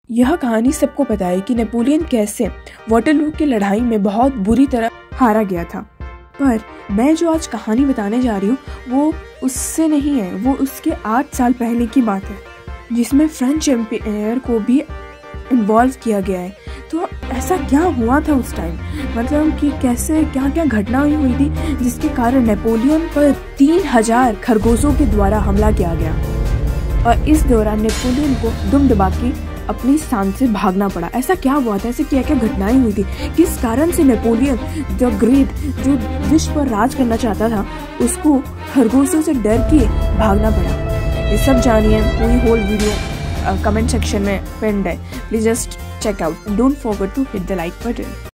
यह कहानी सबको पता है कि नेपोलियन कैसे वाटरलू की लड़ाई में बहुत बुरी तरह हारा गया था। पर मैं जो आज कहानी बताने जा रही हूँ वो उससे नहीं है, वो उसके 8 साल पहले की बात है, जिसमें फ्रेंच एम्पायर को भी इन्वॉल्व किया गया है। तो ऐसा क्या हुआ था उस टाइम, मतलब कि कैसे क्या क्या घटना हुई थी जिसके कारण नेपोलियन पर 3000 खरगोशों के द्वारा हमला किया गया और इस दौरान नेपोलियन को दुम दबा के अपनी स्थान से भागना पड़ा। ऐसा क्या हुआ था, ऐसे क्या क्या घटनाएं हुई थी, किस कारण से नेपोलियन द ग्रेट जो विश्व पर राज करना चाहता था उसको खरगोशों से डर के भागना पड़ा। ये सब जानिए, पूरी होल वीडियो कमेंट सेक्शन में पिन्ड है, please just check out and don't forget to hit the like button.